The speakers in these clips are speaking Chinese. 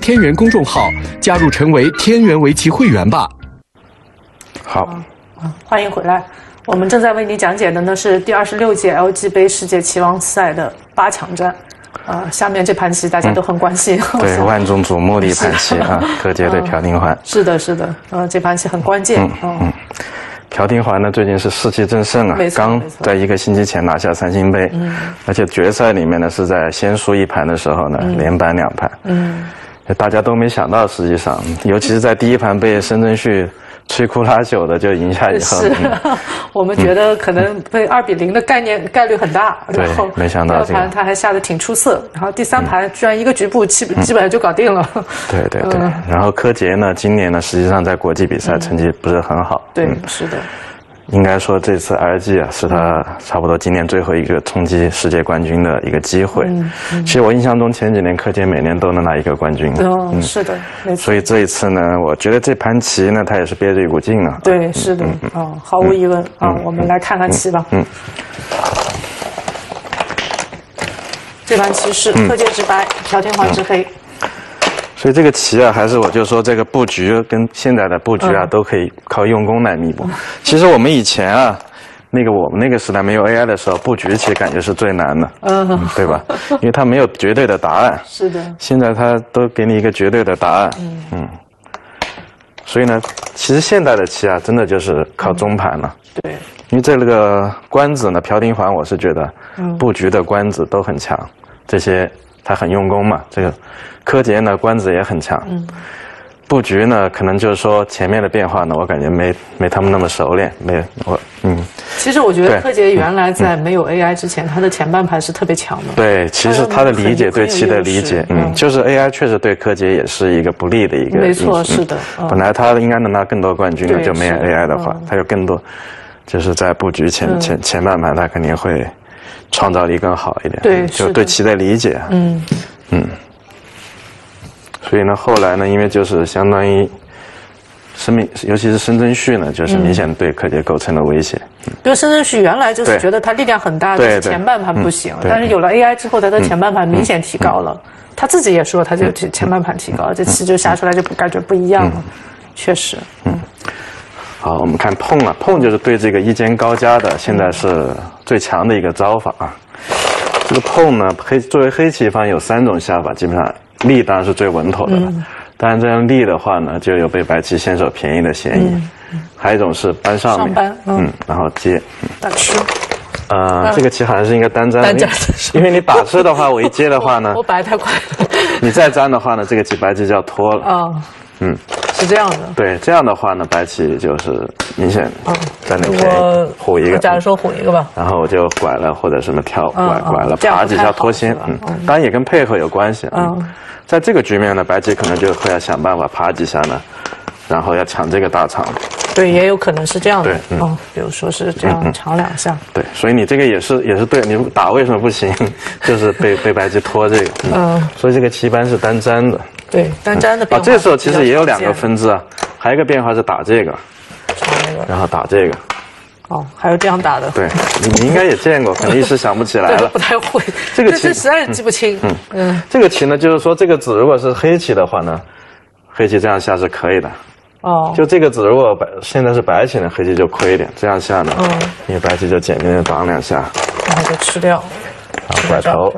天元公众号，加入成为天元围棋会员吧。 好， 欢迎回来。我们正在为你讲解的呢是第26届 LG 杯世界棋王赛的8强战。下面这盘棋大家都很关心， 对，万众瞩目的一盘棋啊，柯洁对朴廷桓。 是的，是的，这盘棋很关键。 朴廷桓呢，最近是士气正盛啊，刚在1个星期前拿下3星杯，而且决赛里面呢是在先输1盘的时候呢，连扳2盘，大家都没想到，实际上，尤其是在第1盘被申真谞摧枯拉朽的就赢下以后， 是，我们觉得可能被2比0的概率很大， 对，没想到第2盘他还下得挺出色，然后第3盘居然1个局部基本上就搞定了。 对对对，然后柯洁呢，今年呢实际上在国际比赛成绩不是很好， 对，是的。 应该说这次 LG 啊是他差不多今年最后一个冲击世界冠军的一个机会。其实我印象中前几年柯洁每年都能拿1个冠军。 是的，没错。 所以这一次呢，我觉得这盘棋呢，他也是憋着一股劲啊。 对，是的，毫无疑问啊，我们来看看棋吧。这盘棋是柯洁之白，朴廷桓之黑。 所以这个棋啊，还是我就说这个布局跟现在的布局啊，都可以靠用功来弥补。其实我们以前啊，我们那个时代没有 AI 的时候，布局其实感觉是最难的，对吧？因为它没有绝对的答案。是的。现在它都给你一个绝对的答案。所以呢，其实现代的棋啊，真的就是靠中盘了。对。因为这个官子呢，朴廷桓我是觉得，布局的官子都很强，这些他很用功嘛，这个。柯洁呢，官子也很强，布局呢，可能就是说前面的变化呢，我感觉没他们那么熟练， 其实我觉得柯洁原来在没有 AI 之前，他的前半盘是特别强的。 对，其实他的理解对棋的理解，就是 AI 确实对柯洁也是一个不利的一个。 没错，是的。 本来他应该能拿更多冠军的，就没有 AI 的话，他有更多，就是在布局前半盘，他肯定会创造力更好一点。对，就对棋的理解。所以呢，后来呢，因为就是相当于尤其是申真谞呢，就是明显对柯洁构成了威胁。 因为申真谞原来就是觉得他力量很大，就是前半盘不行，但是有了 AI 之后，他的前半盘明显提高了。他自己也说，他就前半盘提高了，这棋就下出来就感觉不一样了，确实。 好，我们看碰啊，碰就是对这个一间高家的，现在是最强的一个招法啊。这个碰呢，作为黑棋方有3种下法，基本上。立当然是最稳妥的了，当然这样立的话呢，就有被白棋先手便宜的嫌疑。还有一种是搬上面，然后接， 打吃。 这个棋好像是应该单粘，因为你打吃的话，我一接的话呢， 我摆太快了。 你再粘的话呢，这个棋白棋就要脱了。 是这样的。 对，这样的话呢，白棋就是明显在那边虎一个。 假如说虎一个吧。 然后我就拐了或者什么跳拐了，爬几下脱先。当然也跟配合有关系。在这个局面呢，白棋可能就会要想办法爬几下呢，然后要抢这个大长。 对，也有可能是这样的。比如说是这样长2下。 对，所以你这个也是对，你打为什么不行？就是被白棋拖这个。所以这个棋一般是单粘的。对，单粘的变化。这时候其实也有2个分支啊，还有一个变化是打这个，然后打这个。 还有这样打的。对， 你应该也见过，可能一时想不起来了。 不太会。 这个棋实在是记不清。 这个棋呢，就是说这个子如果是黑棋的话呢，黑棋这样下是可以的。就这个子如果现在是白棋呢，黑棋就亏一点，这样下呢，因为白棋就简单的挡2下， 然后就吃掉， 然后拐头，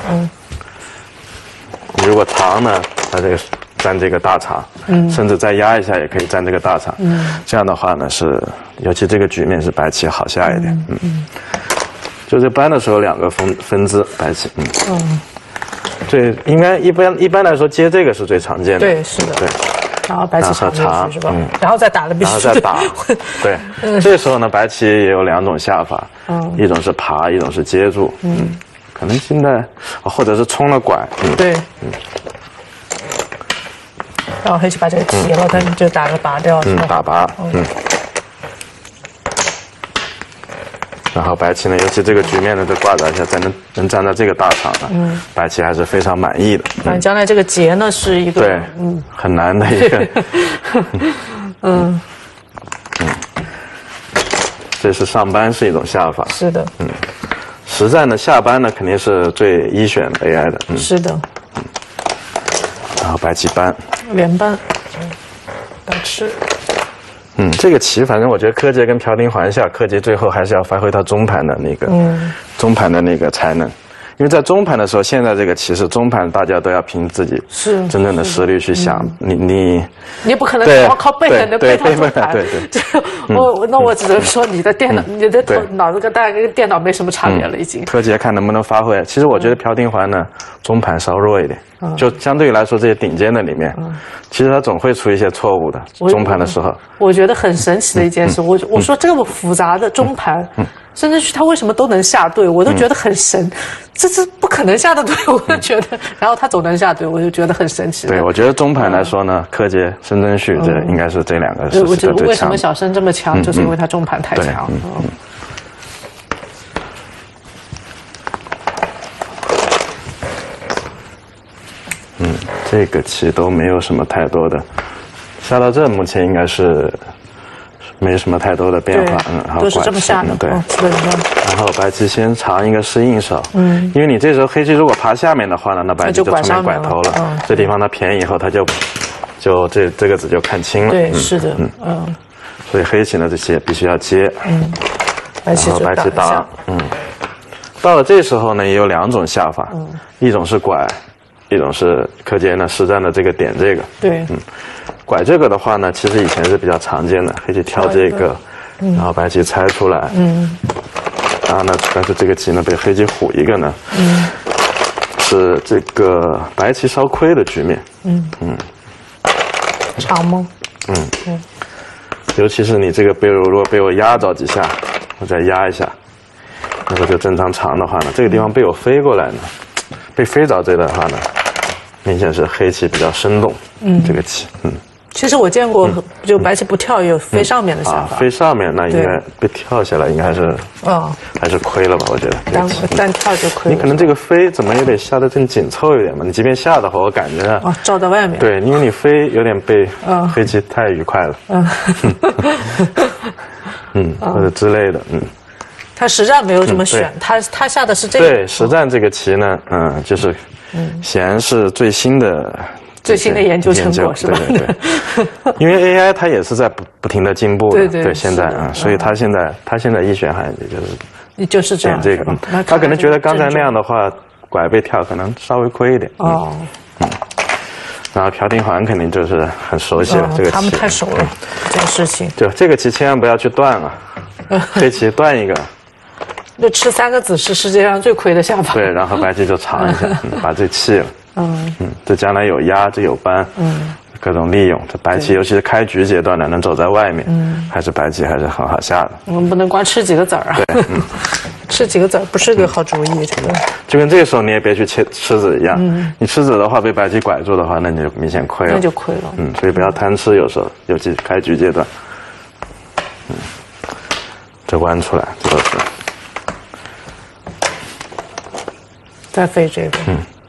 你如果长呢，它这个粘这个大长，甚至再压一下也可以粘这个大长，这样的话呢是，尤其这个局面是白棋好下一点，就是搬的时候2个分支白棋，对，应该一般来说接这个是最常见的， 对，是的，对。然后白棋长是吧？然后再打了必须。 然后再打，对。这时候呢，白棋也有2种下法，一种是爬，一种是接住，可能现在或者是冲了拐， 对，然后黑棋把这个提了，他就打个拔掉， 打拔，然后白棋呢，尤其这个局面呢，再挂一下，才能站到这个大场上，白棋还是非常满意的。 将来这个劫呢是一个对，很难的一个，这是上扳是一种下法， 是的， 实战呢下扳呢肯定是最一选 AI 的， 是的。 然后白棋搬， 连搬，白吃。 这个棋反正我觉得柯洁跟朴廷桓下，柯洁最后还是要发挥他中盘的那个，中盘的那个才能。因为在中盘的时候，现在这个棋是中盘，大家都要凭自己真正的实力去想。你也不可能光靠背的背到中盘。 对。 我只能说你的电脑，你的脑子跟大概跟电脑没什么差别了，已经。 柯洁看能不能发挥。其实我觉得朴廷桓呢，中盘稍弱一点，就相对于来说这些顶尖的里面，其实他总会出一些错误的中盘的时候。我觉得很神奇的一件事，我说这么复杂的中盘。甚至他为什么都能下对，我都觉得很神，这不可能下的对，我就觉得，然后他总能下对，我就觉得很神奇。 对，我觉得中盘来说呢，柯洁、申真谞这应该是这2个是最强的。 为什么小申这么强，就是因为他中盘太强。 这个棋都没有什么太多的，下到这目前应该是。没什么太多的变化，然后都是这么下的， 对，然后白棋先尝一个适应手，因为你这时候黑棋如果爬下面的话呢，那白棋就出面拐头了，这地方它偏以后，它就这个子就看清了， 对，是的， 所以黑棋呢这些必须要接， 然后白棋打，到了这时候呢也有2种下法，一种是拐，一种是柯洁呢实战的这个点这个， 对， 拐这个的话呢，其实以前是比较常见的，黑棋挑这个，然后白棋拆出来，然后呢，但是这个棋呢被黑棋虎一个呢，是这个白棋稍亏的局面， 长吗？ 尤其是你这个如果被我压着几下，我再压一下，那个就正常长的话呢，这个地方被我飞过来呢，被飞着这的话呢，明显是黑棋比较生动，这个棋， 其实我见过，就白棋不跳也有飞上面的下法。 飞上面那应该被跳下来，应该还是还是亏了吧？我觉得单跳就亏了。 你可能这个飞怎么也得下得更紧凑一点嘛。你即便下的话，我感觉照在外面。 对，因为你飞有点被黑棋太愉快了。或者之类的， 他实战没有这么选，他下的是这个。 对，实战这个棋呢，就是显然是最新的研究成果是吧？对，因为 AI 它也是在不停的进步的，对，现在所以他现在一选好像也就是这样这个，他可能觉得刚才那样的话拐被跳可能稍微亏一点。然后朴廷桓肯定就是很熟悉了这个棋， 他们太熟了这件事情。 对，这个棋千万不要去断啊，黑棋断一个。 就吃3个子是世界上最亏的下法。 对，然后白棋就尝一下，把这弃了。这将来有压，这有扳，各种利用。这白棋尤其是开局阶段的，能走在外面，还是白棋还是很好下的。 我们不能光吃几个子儿啊。 对， 吃几个子儿不是个好主意，这个。 就跟这个时候你也别去吃子一样，你吃子的话被白棋拐住的话，那你就明显亏了。 那就亏了。 所以不要贪吃，有时候尤其开局阶段。这弯出来，这都是。 再飞这个。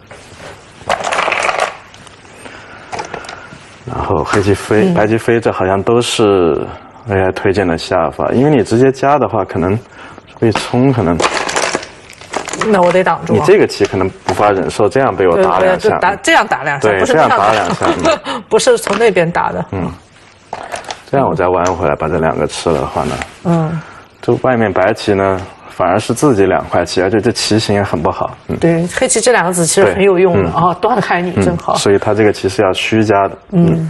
然后黑棋飞，白棋飞，这好像都是 AI 推荐的下法，因为你直接加的话，可能被冲，可能。 那我得挡住。 你这个棋可能无法忍受这样被我打2下。 这样打2下， 对， 不是这样打2下， 不是从那边打的。 这样我再弯回来，把这2个吃了的话呢，就外面白棋呢。反而是自己2块棋，而且这棋形也很不好。 对，黑棋这2个子其实很有用的断开你正好。 所以他这个棋是要虚加的。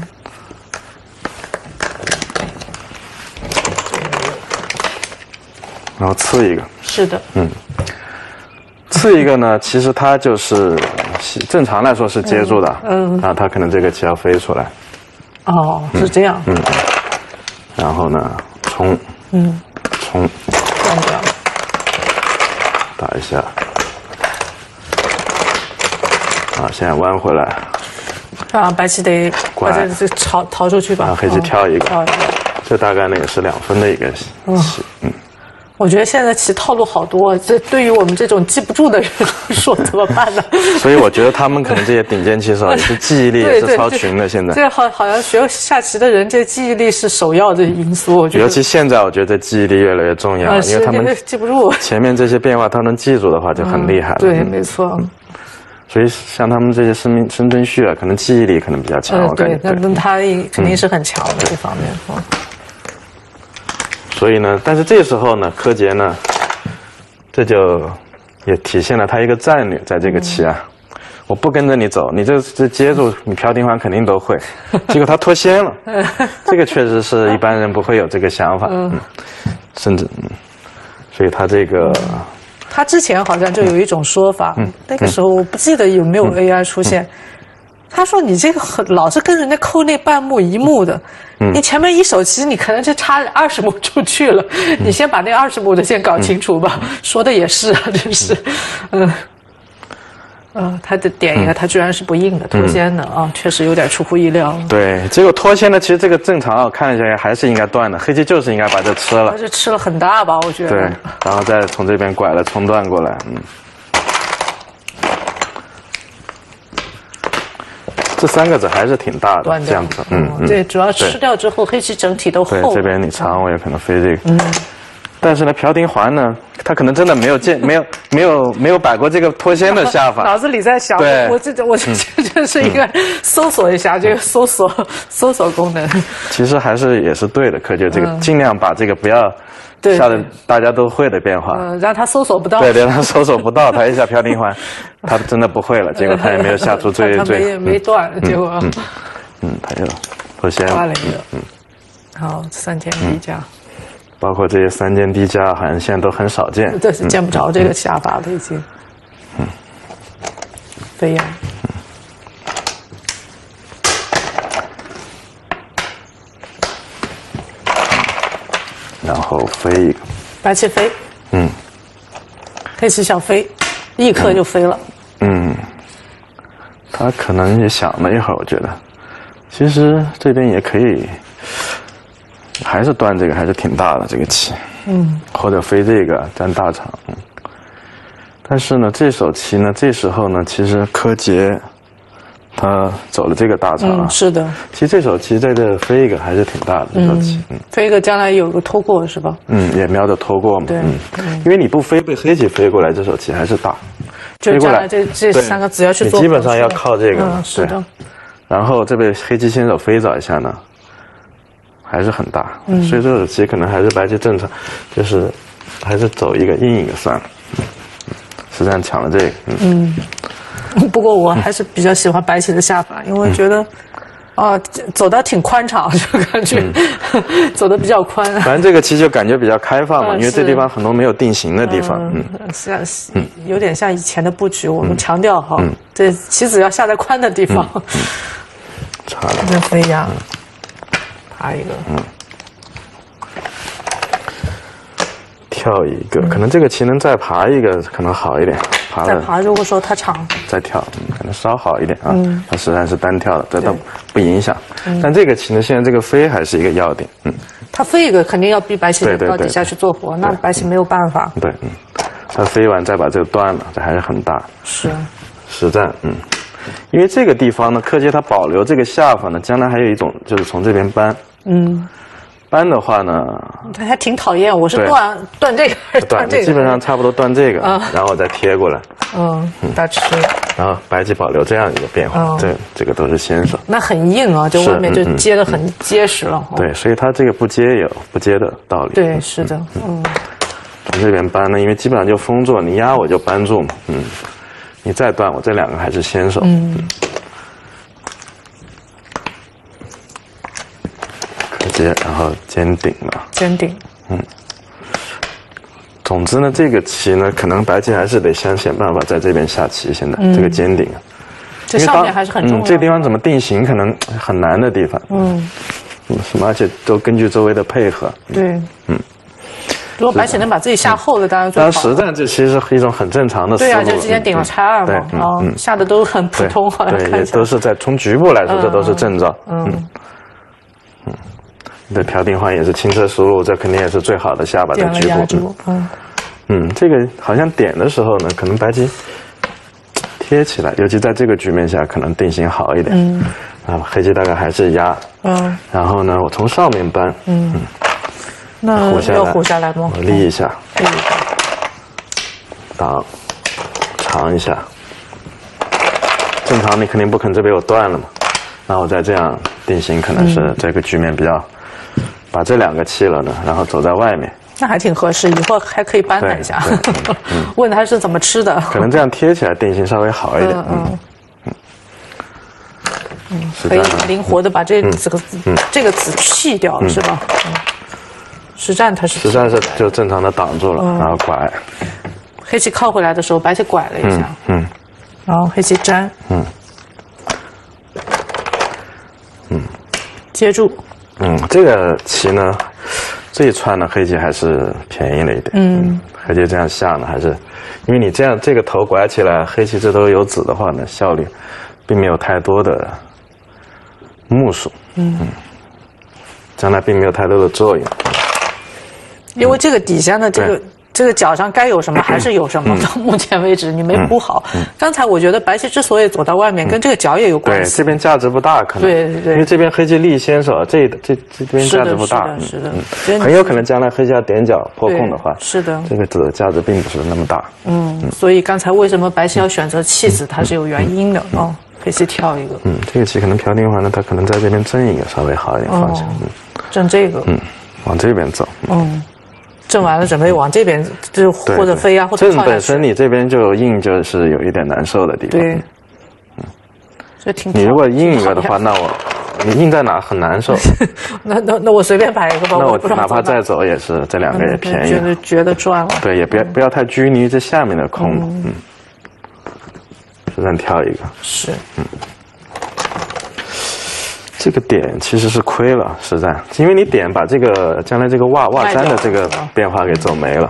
然后刺一个。 是的。 刺一个呢，其实它就是正常来说是接住的。然后他可能这个棋要飞出来。 是这样。 然后呢，冲。冲。 断掉了。 打一下，现在弯回来， 白棋得把这逃出去吧。 黑棋跳一个，这大概呢也是2分的一个棋。 我觉得现在棋套路好多，这对于我们这种记不住的人说怎么办呢？ 所以我觉得他们可能这些顶尖棋手也是记忆力也是超群的。现在这好像学下棋的人，这记忆力是首要的因素。我觉得， 尤其现在，我觉得记忆力越来越重要，因为他们记不住前面这些变化，他能记住的话就很厉害了。 对，没错。 所以像他们这些生存序啊，可能记忆力可能比较强。 对，那他肯定是很强的这方面。 所以呢，但是这时候呢，柯洁呢，这就也体现了他一个战略，在这个棋啊，我不跟着你走，你这接住，你朴定桓肯定都会。结果他脱先了，这个确实是一般人不会有这个想法，甚至所以他这个。 他之前好像就有一种说法，那个时候我不记得有没有 AI 出现。他说你这个老是跟人家抠那半目一目的，你前面一手棋你可能就差20目出去了，你先把那20目的先搞清楚吧。说的也是啊，真是，他的点一个，他居然是不应的，脱先的啊，确实有点出乎意料。 对，结果脱先的，其实这个正常啊，看一下还是应该断的，黑棋就是应该把这吃了。 这吃了很大吧，我觉得。 对，然后再从这边拐了冲断过来，这3个子还是挺大的，这样子， 对，主要吃掉之后，黑棋整体都厚。 对，这边你长，我也可能飞这个。但是呢，朴定桓呢，他可能真的没有摆过这个脱先的下法， 脑子里在想，我这是一个搜索一下这个搜索功能。 其实也是对的，柯洁这个尽量把这个不要下的大家都会的变化， 让他搜索不到。 对，让他搜索不到，他一下朴定桓，他真的不会了，结果他也没有下出最他没断，结果他就脱先了一个，好3间低加。 包括这些3间低加，好像现在都很少见。 对，是见不着这个下法的已经。飞扬。 然后飞一个。 白棋飞。黑棋小飞，立刻就飞了。 他可能也想了一会儿，我觉得，其实这边也可以。还是断这个还是挺大的这个棋，或者飞这个占大场，但是呢，这手棋呢，这时候呢，其实柯洁他走了这个大场， 是的。 其实这手棋在这飞一个还是挺大的这手棋， 飞一个将来有个拖过是吧？ 也瞄着拖过嘛， 对， 因为你不飞被黑棋飞过来，这手棋还是大， 就将来这3个子要去做， 你基本上要靠这个， 是的。 然后这被黑棋先手飞找一下呢。还是很大，所以这手棋可能还是白棋正常，就是还是走一个硬一个算了。实战抢了这个， 不过我还是比较喜欢白棋的下法，因为觉得，走得挺宽敞，就感觉走得比较宽。 反正这个棋就感觉比较开放嘛，因为这地方很多没有定型的地方， 有点像以前的布局，我们强调哈，这棋子要下在宽的地方。 差了。 这飞扬。爬一个， 跳一个，可能这个棋能再爬一个，可能好一点。 再爬，如果说它长， 再跳，可能稍好一点啊。它实在是单跳的，这都不影响。但这个棋呢，现在这个飞还是一个要点。 它飞一个肯定要逼白棋到底下去做活，那白棋没有办法。 对，它飞完再把这个断了，这还是很大。 是， 实战，因为这个地方呢，柯洁它保留这个下法呢，将来还有一种就是从这边搬。搬的话呢， 他还挺讨厌，我是断这个还是断这个？ 基本上差不多断这个，然后再贴过来。 大吃。 然后白棋保留这样一个变化，这个都是先手。 那很硬啊，就外面就接得很结实了。 对，所以它这个不接有不接的道理。 对，是的， 从这边搬呢，因为基本上就封住，你压我就搬住嘛，你再断我这2个还是先手。柯洁，然后尖顶了。 尖顶。 总之呢，这个棋呢，可能白棋还是得想办法在这边下棋。现在这个尖顶， 这上面还是很重要。 这地方怎么定型，可能很难的地方。什么，而且都根据周围的配合。 对。如果白棋能把自己下厚了，当然最好。 当然，实战这其实是一种很正常的思路。 对啊，就之前顶了拆2嘛，下的都很普通，好像看起来。 也都是从局部来说，这都是正招。对，朴定桓也是轻车熟路，这肯定也是最好的下把在局部。这个好像点的时候呢，可能白棋贴起来，尤其在这个局面下，可能定型好一点。黑棋大概还是压。然后呢，我从上面搬。 那要虎下来吗？ 我立一下，挡，长一下， 正常你肯定不可能这边有断了嘛，那我再这样定型，可能是这个局面比较，把这2个弃了呢，然后走在外面。 那还挺合适，以后还可以搬他一下。问他是怎么吃的？ 可能这样贴起来定型稍微好一点。 可以灵活的把这个子弃掉了，是吧？实战它是就正常的挡住了，然后拐。 黑棋靠回来的时候，白棋拐了一下，然后黑棋粘，接住。 这个棋呢，这一串呢，黑棋还是便宜了一点。黑棋这样下呢，还是因为你这样这个头拐起来，黑棋这都有子的话呢，效率并没有太多的目数。将来并没有太多的作用。 因为这个底下呢，这个角上该有什么还是有什么。到目前为止你没铺好。刚才我觉得白棋之所以走到外面，跟这个角也有关系。 对，这边价值不大，可能。对，因为这边黑棋立先手，这边价值不大。 是的。 很有可能将来黑棋要点角破空的话， 是的， 这个子的价值并不是那么大。 所以刚才为什么白棋要选择弃子，它是有原因的哦。黑棋跳一个。这个棋可能朴定桓呢，他可能在这边正一个稍微好一点方向。正这个。往这边走。正完了，准备往这边，就或者飞啊，或者正本身你这边就硬，就是有一点难受的地方。 对，所以挺。 你如果硬一个的话，那你硬在哪很难受。 那我随便摆一个吧。 那我哪怕再走也是这2个也便宜。 觉得赚了。 对，也不要太拘泥于这下面的空。实战跳一个。 是。 这个点其实是亏了，实战，因为你点把这个将来这个袜3的这个变化给走没了。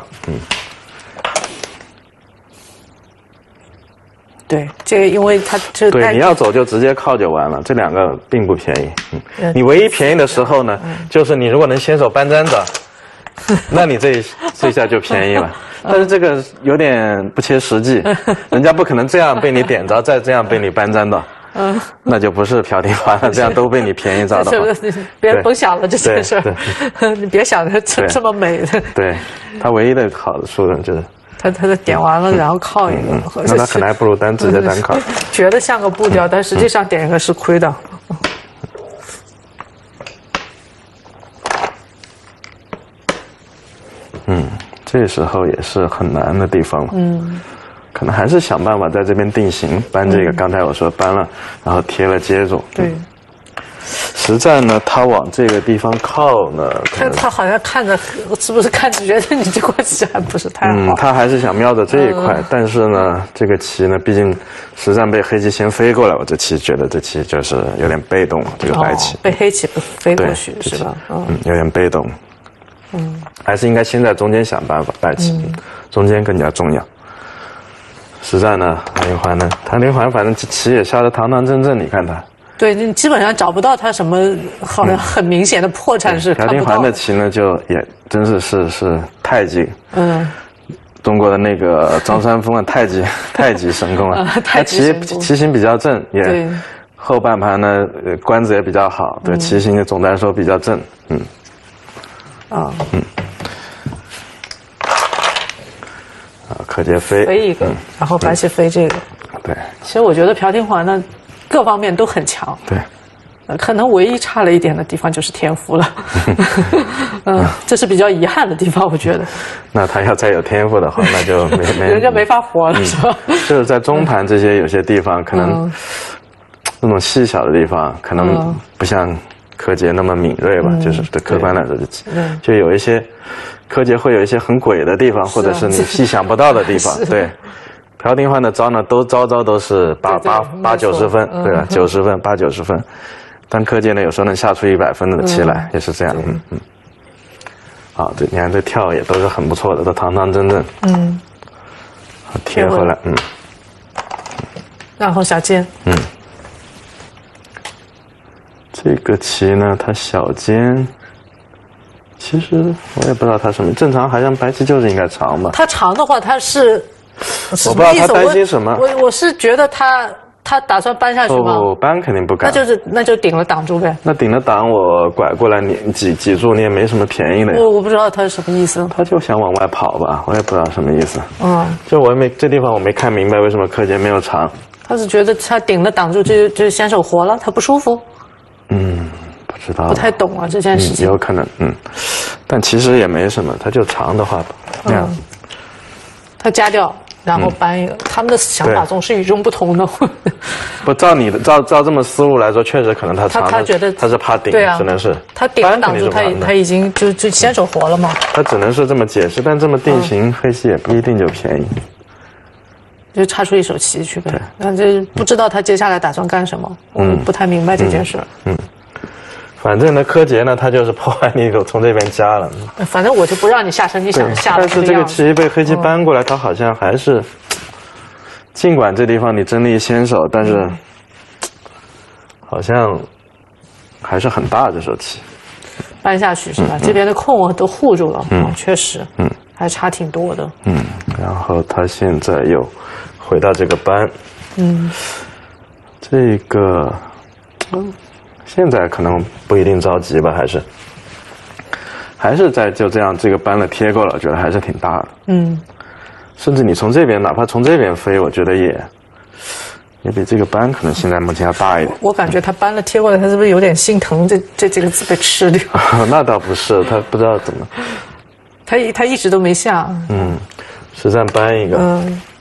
对，这个因为它这对你要走就直接靠就完了，这2个并不便宜。你唯一便宜的时候呢，就是你如果能先手搬粘着，那你这一下就便宜了。但是这个有点不切实际，人家不可能这样被你点着，再这样被你搬粘到。那就不是朴定桓了，这样都被你便宜找到。 别甭想了这件事儿，你别想着这么美的。 对，他唯一的好的处呢就是他点完了，然后靠一个。 那他可能还不如直接单靠。 觉得像个步调，但实际上点一个是亏的。 这时候也是很难的地方了。可能还是想办法在这边定型，搬这个。刚才我说搬了，然后贴了接住。 对。 实战呢，他往这个地方靠呢， 他好像看着是不是看着觉得你这块棋还不是太好。 他还是想瞄着这一块，但是呢，这个棋呢，毕竟实战被黑棋先飞过来，我这棋觉得这棋就是有点被动了。这个白棋被黑棋飞过去是吧？ 有点被动。还是应该先在中间想办法，白棋中间更加重要。实战呢，唐定桓反正棋也下得堂堂正正，你看他。对， 你基本上找不到他什么好像很明显的破绽是看不到。 朴定桓的棋呢，就也真是太极。中国的那个张三丰的太极神功啊，他棋形比较正，也后半盘呢官子也比较好，对，棋形的总的来说比较正。可接飞一个，然后白棋飞这个。 对， 其实我觉得朴定桓呢，各方面都很强。 对， 可能唯一差了一点的地方就是天赋了。这是比较遗憾的地方，我觉得。那他要再有天赋的话，那就人家没法活了，是吧？ 就是在中盘这些有些地方，可能那种细小的地方，可能不像柯洁那么敏锐吧，就是对客观来说，就有一些柯洁会有一些很诡的地方，或者是你意想不到的地方。对，朴定桓的招呢，招都是八九十分，对吧？90分，8、90分。但柯洁呢，有时候能下出100分的棋来，也是这样。好，你看这跳也都是很不错的，都堂堂正正。贴回来， 然后小尖。 这个棋呢，它小尖，其实我也不知道它什么，正常好像白棋就是应该长吧。它长的话，它是， 我不知道他担心什么。 我是觉得他打算搬下去吗？ 不，搬肯定不敢。 那就顶了挡住呗。 那顶了挡，我拐过来你挤住，你也没什么便宜的呀。 我不知道他是什么意思。 他就想往外跑吧，我也不知道什么意思。就这地方我没看明白为什么柯洁没有长。 他是觉得他顶了挡住就先手活了，他不舒服。 不知道， 不太懂啊这件事情。 有可能，但其实也没什么，他就长的话那样。 他夹掉，然后搬一个，他们的想法总是与众不同的。 不照你的照这么思路来说，确实可能他长的， 他觉得他是怕顶， 对啊， 只能是他顶了挡住他已经就先手活了嘛。 他只能是这么解释，但这么定型，黑棋也不一定就便宜。 就插出一手棋去呗，那就不知道他接下来打算干什么，不太明白这件事。 反正呢，柯洁呢，他就是破坏你从这边加了。 反正我就不让你下车，你想下。 但是这个棋被黑棋搬过来，他好像还是，尽管这地方你争力先手，但是好像还是很大这手棋。 搬下去是吧？这边的空我都护住了，确实，还差挺多的。 然后他现在又回到这个班，这个，现在可能不一定着急吧，还是在就这样这个搬了贴过了，觉得还是挺大的。甚至你从这边，哪怕从这边飞，我觉得也比这个班可能现在目前要大一点。 我感觉他搬了贴过来，他是不是有点心疼这几个字被吃掉？ 那倒不是，他不知道怎么。 他一直都没下。 实战搬一个。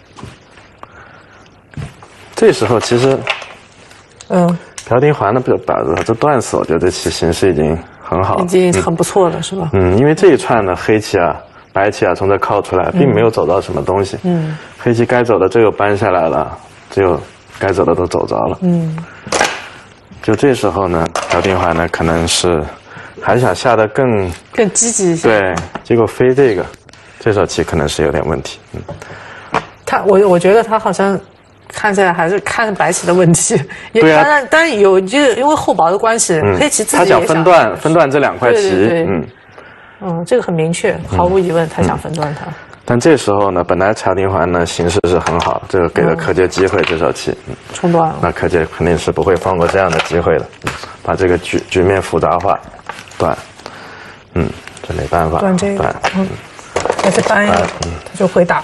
这时候其实，朴廷桓的这断死，我觉得这棋形势已经很好了， 已经很不错了，是吧？ 因为这一串呢，黑棋啊、白棋啊从这靠出来，并没有走到什么东西。黑棋该走的这个搬下来了，只有该走的都走着了。就这时候呢，朴廷桓呢可能是还想下得更积极一些。 对，结果飞这手棋可能是有点问题。 我觉得他好像。看起来还是看白棋的问题， 对啊， 当然有，就因为厚薄的关系，黑棋自己也想分段这两块棋， 这个很明确，毫无疑问，他想分段它。 但这时候呢，本来朴廷桓呢形势是很好，这个给了柯洁机会，这手棋冲断了， 那柯洁肯定是不会放过这样的机会的，把这个局面复杂化，断，这没办法， 断这个，再去搬一个，他就会打。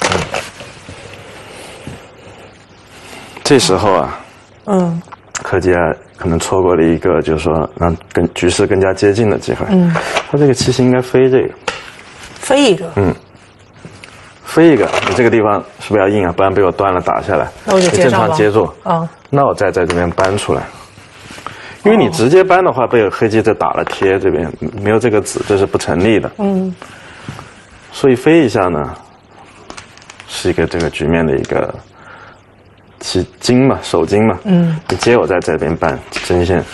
这时候啊，柯洁可能错过了一个，就是说让局势更加接近的机会。他这个棋形应该飞这个， 飞一个， 飞一个，你这个地方是不是要硬啊？不然被我断了打下来， 那我就接上吧。 正常接住，那我再在这边搬出来，因为你直接搬的话，被黑棋这打了贴，这边没有这个子，这是不成立的。所以飞一下呢，是一个这个局面的一个。金嘛，手金嘛，你接我在这边搬针线，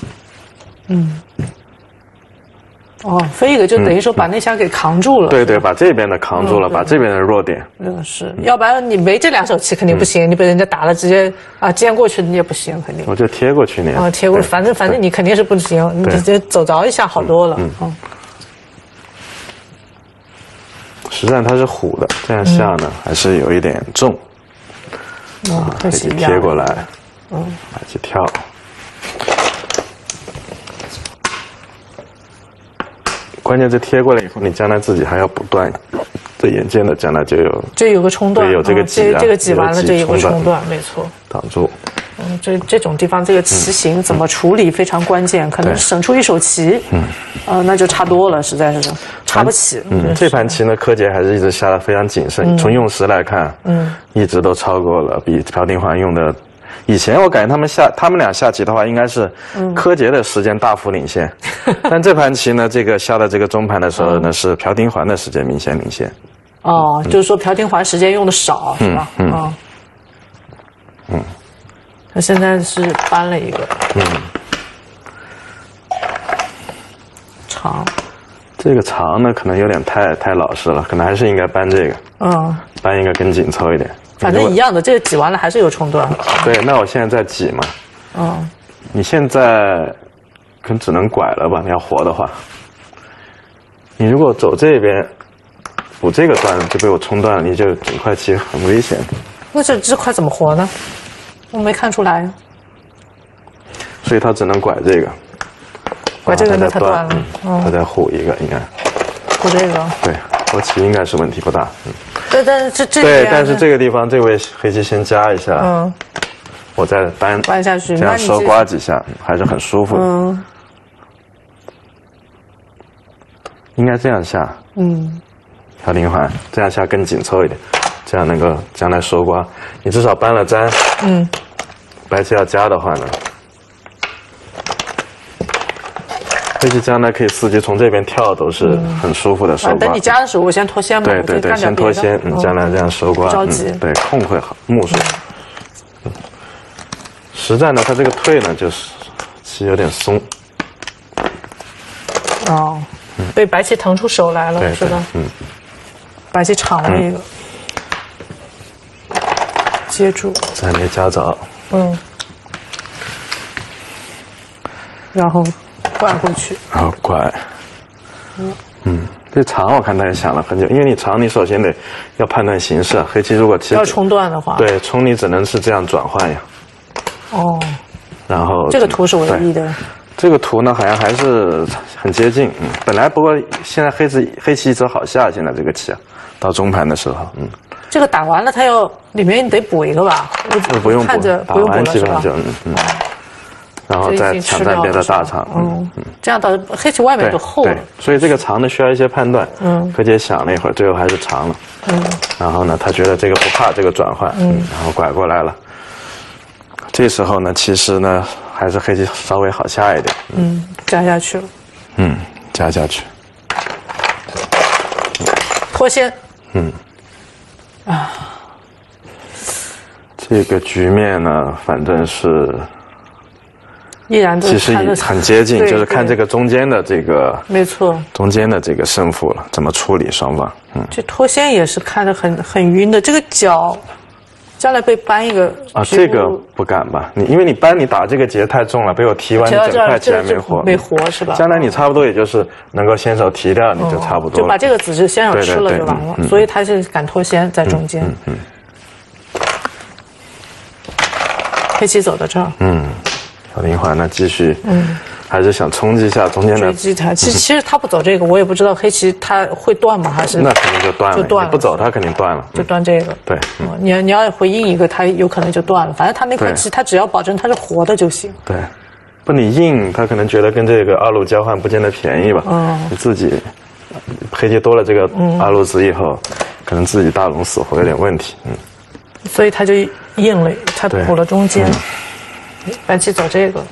飞一个就等于说把那箱给扛住了， 对，把这边的扛住了，把这边的弱点， 是，要不然你没这两手棋肯定不行，你被人家打了直接尖过去你也不行，肯定。 我就贴过去你。 贴过去，反正你肯定是不行，你直接走着一下好多了。 实战它是虎的，这样下呢还是有一点重。黑棋贴过来，白棋跳，关键这贴过来以后，你将来自己还要补断，这眼见的将来就有个冲断， 对，有这个挤， 这个挤完了，这有个冲断，没错， 挡住。 这种地方这个棋形怎么处理非常关键，可能省出一手棋，那就差多了，实在是差不起。 这盘棋呢，柯洁还是一直下得非常谨慎，从用时来看，一直都超过了比朴廷桓用的。以前我感觉他们俩下棋的话，应该是柯洁的时间大幅领先，但这盘棋呢，这个下的这个中盘的时候呢，是朴廷桓的时间明显领先。 就是说朴廷桓时间用的少，是吧？他现在是搬了一个，长， 这个长呢可能有点太老实了，可能还是应该搬这个，搬一个更紧凑一点。 反正一样的，这个挤完了还是有冲断。 对，那我现在在挤嘛，你现在可能只能拐了吧？你要活的话，你如果走这边补这个段就被我冲断了，你就整块棋很危险。 那这块怎么活呢？我没看出来， 所以他只能拐这个， 拐这个那他断了， 他再护一个应该， 护这个， 对，活棋应该是问题不大， 但是这对，但是这个地方这位黑棋先加一下， 我再搬下去， 这样收刮几下，还是很舒服的。应该这样下，小灵环这样下更紧凑一点，这样能够将来收刮。你至少搬了粘，白棋要加的话呢，黑棋将来可以伺机从这边跳，都是很舒服的收刮。 等你加的时候，我先脱先嘛。 对，先脱先，将来这样收刮， 着急。 对，空会好，目数。实战呢，它这个退呢，就是棋有点松。 哦。被白棋腾出手来了，是吧？白棋抢了一个，接住， 再没夹着。 然后拐过去， 然后拐。这长我看他也想了很久，因为你长，你首先得要判断形势。黑棋如果要冲断的话， 对，冲你只能是这样转换呀。 哦。 然后这个图是唯一的。 这个图呢，好像还是很接近。本来不过现在黑棋一直好下，现在这个棋啊，到中盘的时候， 这个打完了，它要里面你得补一个吧？ 不用补， 打完基本上就然后再抢占别的大场。 这样到黑棋外面就厚了。 所以这个长呢需要一些判断。柯洁想了一会儿，最后还是长了。然后呢，他觉得这个不怕这个转换，然后拐过来了。这时候呢，其实呢。还是黑棋稍微好下一点。 加下去了。 加下去。 脱先。 这个局面呢，反正是依然其实很接近，就是看这个中间的这个， 没错， 中间的这个胜负了，怎么处理双方。 这脱先也是看着很晕的，这个角。将来被搬一个啊，这个不敢吧？因为你搬你打这个结太重了，被我提完整块棋还没活是吧？ 将来你差不多也就是能够先手提掉，你就差不多了。 就把这个子是先手吃了就完了，所以他是敢脱先在中间。黑棋走到这儿。小灵环呢继续。还是想冲击一下中间的追击他。其实他不走这个，我也不知道黑棋他会断吗？还是那肯定就断了。你不走，他肯定断了。 就断这个。 对， 你要回应一个，他有可能就断了。反正他那块棋，他只要保证它是活的就行。 对，不你硬，他可能觉得跟这个二路交换不见得便宜吧。你自己黑棋多了这个二路子以后，可能自己大龙死活有点问题。 所以他就硬了，他补了中间。白棋走这个。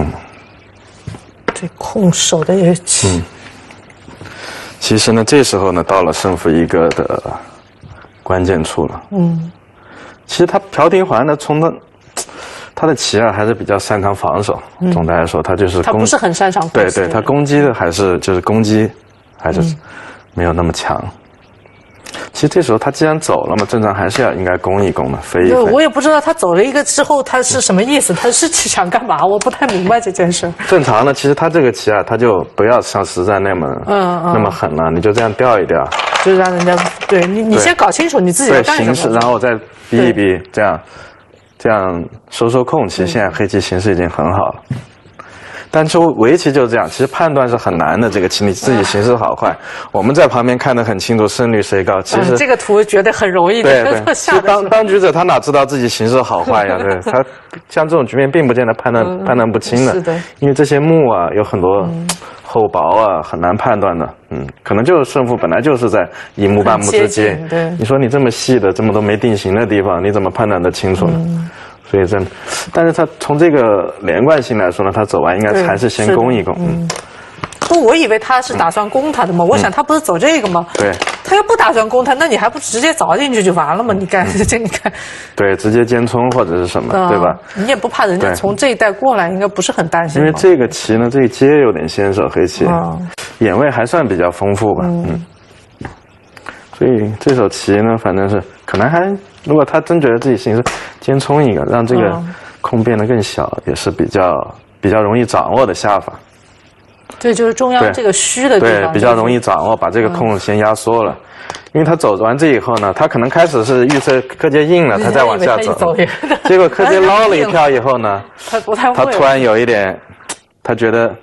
这空手的也起。 其实呢，这时候呢，到了胜负一个的关键处了。其实他朴廷桓呢，从他的棋啊，还是比较擅长防守。总的来说，他就是他不是很擅长对，他攻击的还是就是攻击，还是没有那么强。其实这时候他既然走了嘛，正常还是应该攻一攻的，飞一飞。 我也不知道他走了一个之后他是什么意思，他是想干嘛？我不太明白这件事。 正常的，其实他这个棋啊，他就不要像实战那么那么狠了，你就这样调一调， 就让人家对你先搞清楚你自己要干什么， 形势，然后我再逼一逼，这样收空。其实现在黑棋形势已经很好了。但就围棋就是这样，其实判断是很难的。这个棋你自己形势好坏，我们在旁边看得很清楚，胜率谁高。其实这个图觉得很容易的。 对，其实当局者他哪知道自己形势好坏呀？对，他像这种局面并不见得判断不清的。 是的， 因为这些目啊有很多厚薄啊，很难判断的。可能就是胜负本来就是在一目半目之间。 对， 你说你这么细的这么多没定型的地方，你怎么判断得清楚呢？所以但是他从这个连贯性来说呢，他走完应该还是先攻一攻。 我以为他是打算攻他的嘛，我想他不是走这个吗？ 对， 他要不打算攻他，那你还不直接凿进去就完了吗？你看， 对，直接尖冲或者是什么，对吧？ 你也不怕人家从这一带过来，应该不是很担心。 因为这个棋呢，这一接有点先手黑棋，眼位还算比较丰富吧。所以这手棋呢，反正是可能如果他真觉得自己形势尖冲一个，让这个空变得更小，也是比较容易掌握的下法。 对，就是中央这个虚的地方， 对，比较容易掌握，把这个空先压缩了。因为他走完这以后呢，他可能开始是预测柯洁硬了，他再往下走， 结果柯洁捞了一票以后呢， 他不太会， 他突然有一点，他觉得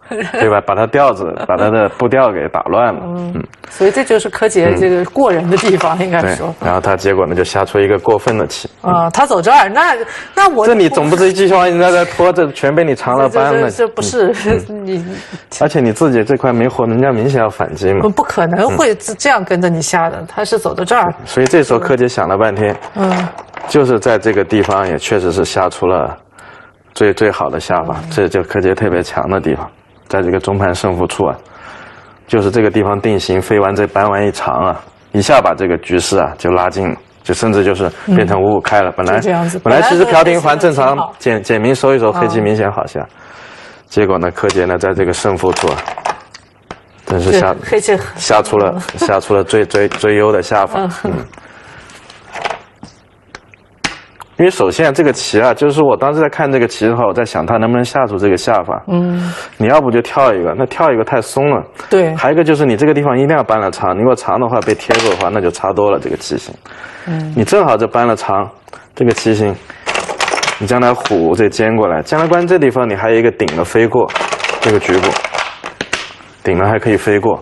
对吧？把他调子，把他的步调给打乱了。 所以这就是柯洁这个过人的地方，应该说。 然后他结果呢就下出一个过分的棋。 他走这儿，那我这你总不至于继续往人家在拖，这全被你藏了班了。 这不是你， 而且你自己这块没活，人家明显要反击嘛。 不可能会这样跟着你下的，他是走到这儿。 所以这时候柯洁想了半天，就是在这个地方也确实是下出了最好的下法，这就柯洁特别强的地方，在这个中盘胜负处啊，就是这个地方定型，飞完这扳完一长啊，一下把这个局势啊就拉近了，就甚至就是变成5-5开了。本来其实朴廷桓正常简明收一手，黑棋明显好下，结果呢柯洁呢在这个胜负处啊，真是下出了最优的下法。因为首先这个棋啊，就是我当时在看这个棋的话，我在想他能不能下出这个下法。你要不就跳一个，那跳一个太松了。 对。 还有一个就是你这个地方一定要扳了长，你如果长的话被贴住的话，那就差多了这个棋形。你正好这扳了长，这个棋形，你将来虎这尖过来，将来关这地方你还有一个顶了飞过，这个局部，顶了还可以飞过。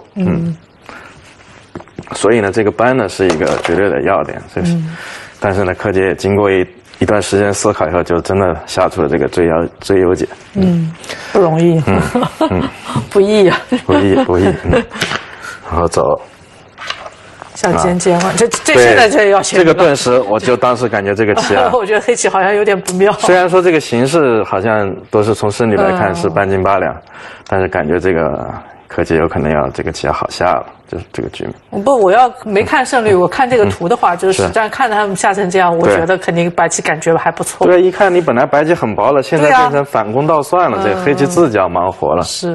所以呢，这个扳呢是一个绝对的要点。但是呢，柯洁也经过一段时间思考以后，就真的下出了这个最优解。 不容易。不易呀。 不易。然后走。 下尖嘛，这现在这要这个顿时，我就当时感觉这个棋啊， 我觉得黑棋好像有点不妙。 虽然说这个形势好像都是从胜率来看是半斤八两，但是感觉这个柯洁有可能要这个棋要好下了，就是这个局面。 不，我要没看胜率，我看这个图的话，就是实战看着他们下成这样，我觉得肯定白棋感觉还不错。 对，一看你本来白棋很薄了，现在变成反攻倒算了，这个黑棋自己要忙活了。 是。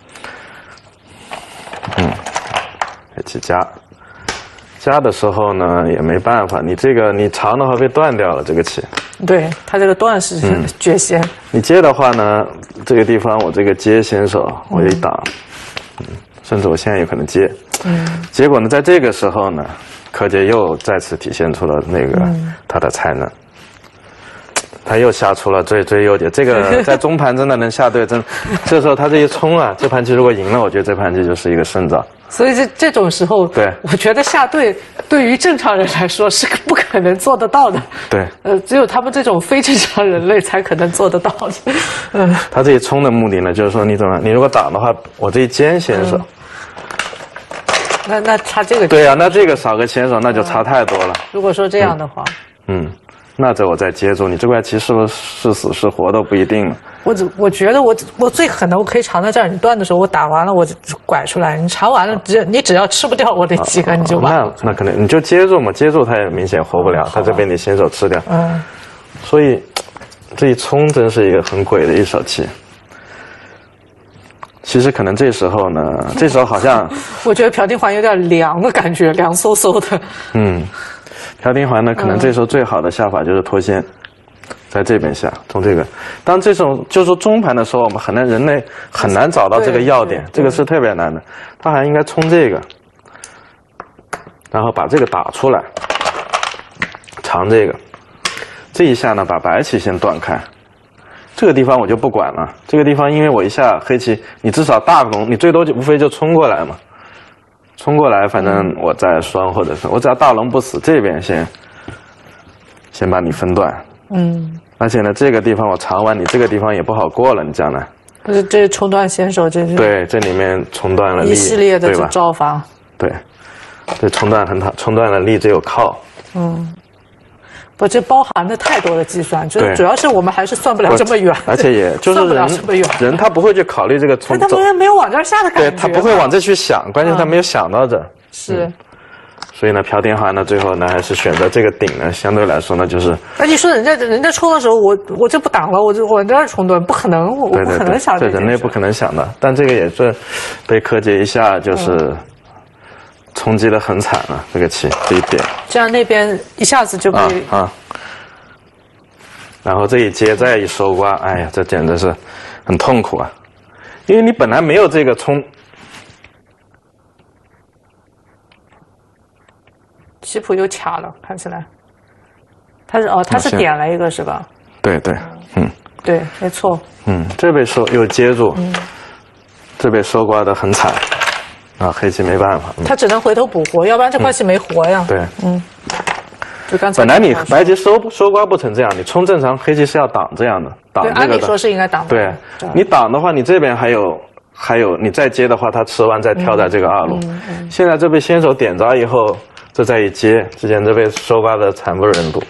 黑棋加的时候呢也没办法，你长的话被断掉了这个棋。 对，他这个断是绝先。 你接的话呢，这个地方我这个接先手我一挡，甚至我现在有可能接。结果呢，在这个时候呢，柯洁又再次体现出了那个他的才能。他又下出了最优解，这个在中盘真的能下对，这时候他这一冲啊，这盘棋如果赢了，我觉得这盘棋就是一个胜仗。 所以这种时候， 对， 我觉得下对于正常人来说是不可能做得到的。 对， 只有他们这种非正常人类才可能做得到的。 他这一冲的目的呢，就是说你如果挡的话，我这一尖先手。 那差这个。 对啊，那这个少个先手，那就差太多了。 如果说这样的话。 那这我再接住你这块棋是不是死是活都不一定了。 我觉得我最狠的，我可以藏在这儿。你断的时候我打完了，我拐出来。你藏完了，你只要吃不掉我这几个，你就完了。 那可能你就接住嘛，接住它也明显活不了，它这边你先手吃掉。所以这一冲真是一个很鬼的一手棋。其实可能这时候呢，这时候好像我觉得朴廷桓有点凉的感觉，凉飕飕的。 朴廷桓呢，可能这时候最好的下法就是脱先，在这边下，从这个。当这种就是说中盘的时候，我们人类很难找到这个要点，这个是特别难的。他还应该冲这个，然后把这个打出来，长这个，这一下呢，把白棋先断开。这个地方我就不管了，这个地方因为我一下黑棋，你至少大龙，你最多就无非就冲过来嘛。冲过来，反正我再双，或者是我只要大龙不死，这边先把你分断。而且呢，这个地方我长完，你这个地方也不好过了，你将来。 这是冲断先手，这是。 对，这里面冲断了力， 一系列的招法。 对，这冲断了力，只有靠。 不，这包含的太多的计算，就主要是我们还是算不了这么远， 而且也就是人他不会去考虑这个冲， 他没有往这儿下的感觉， 对他不会往这去想，关键他没有想到这。 是， 所以呢，朴廷桓呢最后呢还是选择这个顶呢，相对来说呢就是。 而你说人家冲的时候，我就不挡了，我这儿冲断，不可能，我不可能想对人类不可能想的，但这个也是被柯洁一下就是冲击得很惨了，这个棋这一点。 这样那边一下子就被然后这一接再一收刮，哎呀，这简直是很痛苦啊！因为你本来没有这个冲， 棋谱又卡了，看起来。他是点了一个是吧？ 对， 对，没错。 这被收又接住， 这被收刮得很惨，啊，黑棋没办法， 他只能回头补活，要不然这块棋没活呀。 对， 就刚才本来你白棋收刮不成这样，你冲正常黑棋是要挡这样的，挡这个的。 按理说是应该挡的。 对，你挡的话，你这边还有你再接的话，他吃完再跳在这个2路。现在这被先手点着以后，这再一接，之前这被收刮的惨不忍睹。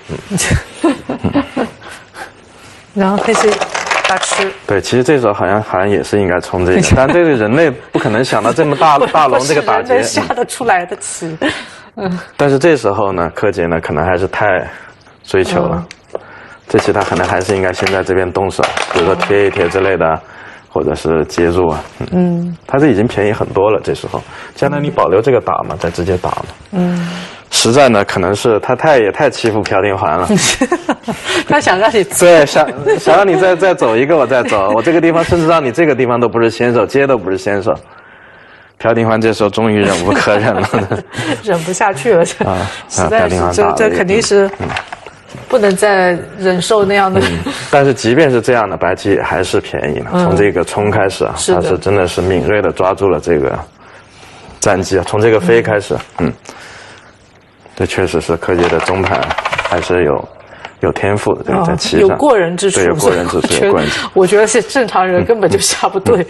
然后黑棋大吃。 对，其实这时候好像也是应该冲这个，但这个人类不可能想到这么大龙这个打劫， 下得出来的棋。 但是这时候呢，柯洁呢可能还是太追求了，这棋他可能还是应该先在这边动手，比如说贴一贴之类的，或者是接住啊。他这已经便宜很多了，这时候将来你保留这个打嘛，再直接打嘛。实在呢，可能是他也太欺负朴定桓了。 他想让你对，想让你再走一个，我再走，我这个地方甚至让你这个地方都不是先手，接都不是先手。朴定桓这时候终于忍无可忍了， 忍不下去了，实在是这肯定是不能再忍受那样的。 但是即便是这样的，白棋还是便宜了。从这个冲开始啊，他是真的是敏锐的抓住了这个战机啊，从这个飞开始，这确实是柯洁的中盘还是有天赋的，对，在棋上有过人之处， 对，有过人之处，有过人之处。 我觉得是正常人根本就下不对。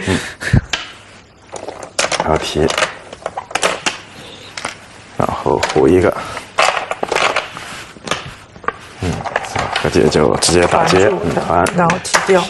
然后提，然后胡一个，柯洁就直接打劫， 然后提掉，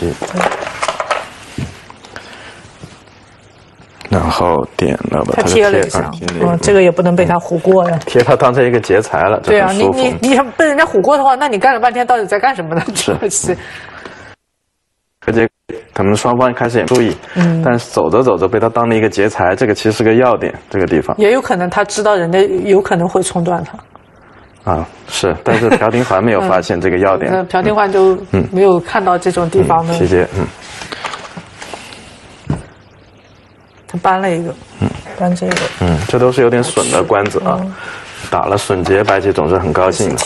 然后点了吧， 他贴了一下，这个也不能被他唬过呀。 贴他当成一个劫财了， 对啊，你被人家唬过的话，那你干了半天到底在干什么呢？是。 柯洁可能双方开始也注意，但是走着走着被他当了一个劫财，这个其实是个要点，这个地方也有可能他知道人家有可能会冲断他。 啊，是，但是朴定桓没有发现这个要点， 朴定桓就没有看到这种地方的提劫， 他搬了一个，搬这个， 这都是有点损的官子啊，打了损劫，白棋总是很高兴的，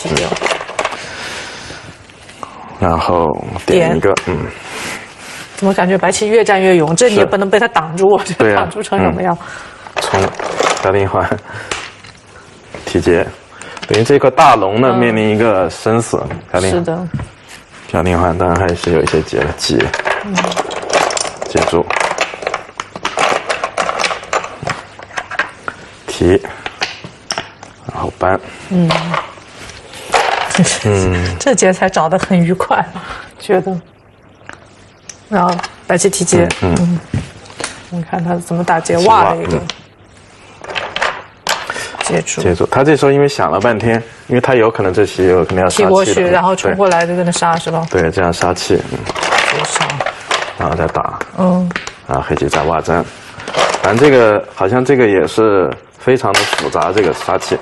然后点一个， 怎么感觉白棋越战越勇？这你也不能被他挡住，这挡住成什么样？ 冲，朴定桓提劫，等于这颗大龙呢面临一个生死。 是的， 朴定桓当然还是有一些劫了，接住，提，然后搬， 这劫才找得很愉快，觉得。然后白棋提劫，你看他怎么打劫，挖了一个，接住。 他这时候因为想了半天，因为他有可能这棋有可能要杀气踢过去，然后冲过来就跟他杀是吧？ 对，这样杀气， 杀， 然后再打，然后黑棋再挖占，反正这个好像这个也是非常的复杂，这个杀气，